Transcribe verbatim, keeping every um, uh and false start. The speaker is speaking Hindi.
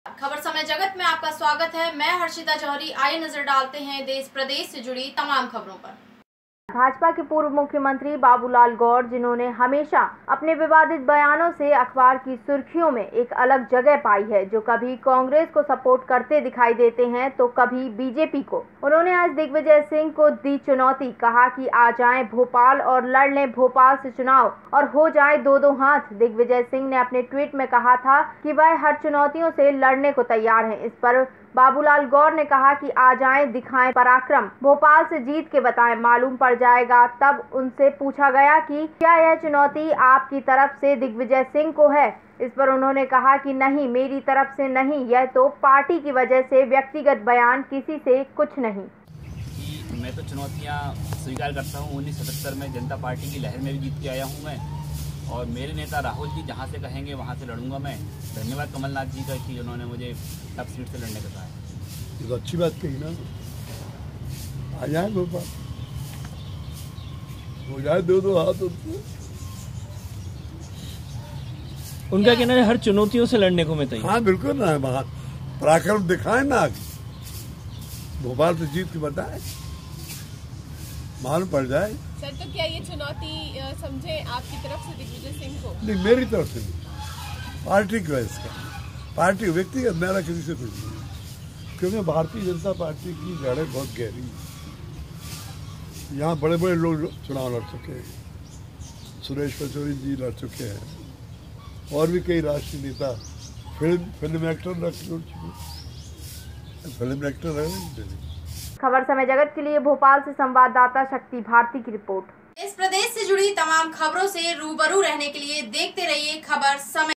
खबर समय जगत में आपका स्वागत है। मैं हर्षिता जौहरी। आइए नजर डालते हैं देश प्रदेश से जुड़ी तमाम खबरों पर। भाजपा के पूर्व मुख्यमंत्री बाबूलाल गौर, जिन्होंने हमेशा अपने विवादित बयानों से अखबार की सुर्खियों में एक अलग जगह पाई है, जो कभी कांग्रेस को सपोर्ट करते दिखाई देते हैं तो कभी बीजेपी को, उन्होंने आज दिग्विजय सिंह को दी चुनौती। कहा कि आ जाएं भोपाल और लड़ लें भोपाल से चुनाव और हो जाए दो दो हाथ। दिग्विजय सिंह ने अपने ट्वीट में कहा था कि वह हर चुनौतियों से लड़ने को तैयार हैं। इस पर बाबूलाल गौर ने कहा कि आ जाएं, दिखाएं पराक्रम, भोपाल से जीत के बताएं, मालूम पड़ जाएगा। तब उनसे पूछा गया कि क्या यह चुनौती आपकी तरफ से दिग्विजय सिंह को है। इस पर उन्होंने कहा कि नहीं, मेरी तरफ से नहीं, यह तो पार्टी की वजह से, व्यक्तिगत बयान किसी से कुछ नहीं। कि मैं तो चुनौतियां स्वीकार करता हूं। उन्नीस सौ सतहत्तर में जनता पार्टी की लहर में भी जीत के आया हूं मैं, और मेरे नेता राहुल जी जहां से कहेंगे वहां से लड़ूंगा मैं। धन्यवाद कमलनाथ जी का कि उन्होंने मुझे टफ सीट से लड़ने का कहा है। ये तो अच्छी बात कही ना, आ जाए भोपाल, हो जाए दो दो हाथ। उनका कहना है हर चुनौतियों से लड़ने को मैं तैयार। हाँ बिल्कुल ना, वहाँ पराक्रम दिखाए ना, भोपाल से जीत के बताए, मालूम पड़ जाए। सर, तो क्या ये चुनौती समझे आपकी तरफ से दिग्विजय सिंह को? नहीं, मेरी तरफ से नहीं, पार्टी की वजह से। पार्टी व्यक्तिगत मेरा किसी से कुछ नहीं, क्योंकि भारतीय जनता पार्टी की जड़ें बहुत गहरी हैं। यहाँ बड़े बड़े लोग चुनाव लड़ चुके हैं, सुरेश पचौरी जी लड़ चुके हैं, और भी कई राष्ट्रीय नेता, फिल्म फिल्म एक्टर लड़ चुके, फिल्म एक्टर रहे। खबर समय जगत के लिए भोपाल से संवाददाता शक्ति भारती की रिपोर्ट। इस प्रदेश से जुड़ी तमाम खबरों से रूबरू रहने के लिए देखते रहिए खबर समय।